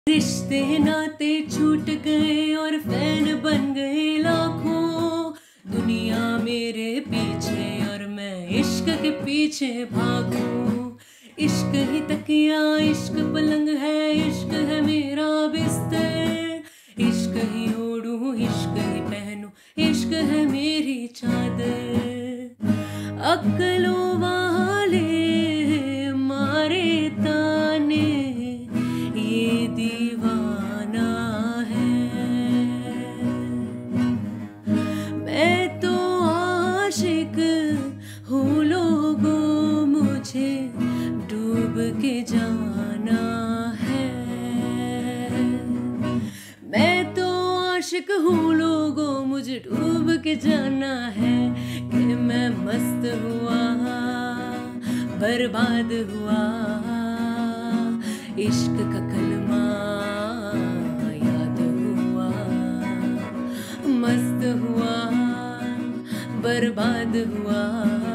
रिश्ते नाते छूट गए और फैन बन गए लाखों। दुनिया मेरे पीछे और मैं इश्क के पीछे भागूं। इश्क ही तकिया, इश्क पलंग है, इश्क है मेरा बिस्तर। इश्क ही ओढ़ूं, इश्क ही पहनूं, इश्क है मेरी चादर। अक्लों वाले मारे ताने, ये दीवाना है। मैं तो आशिक हूँ, लोगों मुझे डूब के जाना है। मैं तो आशिक हूँ, लोगों मुझे डूब के जाना है। कि मैं मस्त हुआ, बर्बाद हुआ, इश्क का कलमा याद हुआ। मस्त हुआ, बर्बाद हुआ।